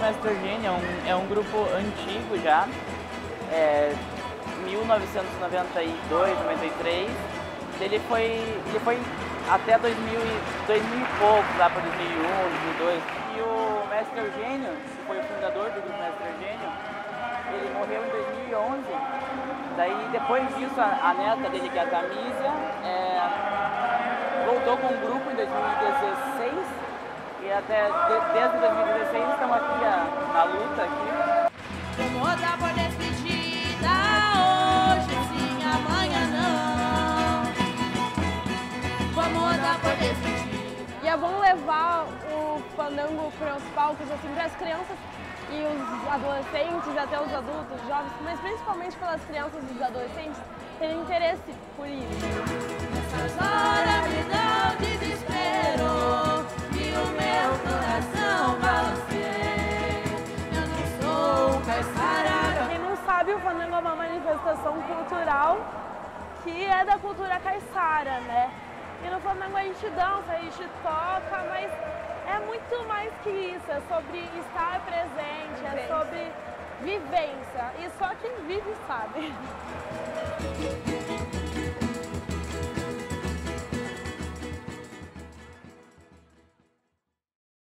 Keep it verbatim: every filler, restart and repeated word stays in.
Mestre Eugênio é um, é um grupo antigo já, é, mil novecentos e noventa e dois, noventa e três. Ele foi, ele foi até dois mil, dois mil e pouco, lá para dois mil e um, dois mil e dois. E o Mestre Eugênio, que foi o fundador do grupo Mestre Eugênio, ele morreu em dois mil e onze. Daí, depois disso, a, a neta dele, que é a Tamísia, é, voltou com o grupo em dois mil e dezesseis. E até de, desde dois mil e dezesseis estamos aqui a, na luta aqui. Vamos rodar por despedida hoje sim, amanhã não. Vamos rodar por despedida. E é bom levar o fandango para os palcos, assim, para as crianças e os adolescentes, até os adultos, os jovens, mas principalmente pelas crianças e os adolescentes terem interesse por isso. Nessas horas me dá o desespero e o meu coração balanceia. Eu não sou caiçara. Quem não sabe, o fandango é uma manifestação cultural que é da cultura caiçara, né? E no fandango a gente dança, a gente toca, mas é muito mais que isso, é sobre estar presente, é sobre vivência. E só quem vive sabe.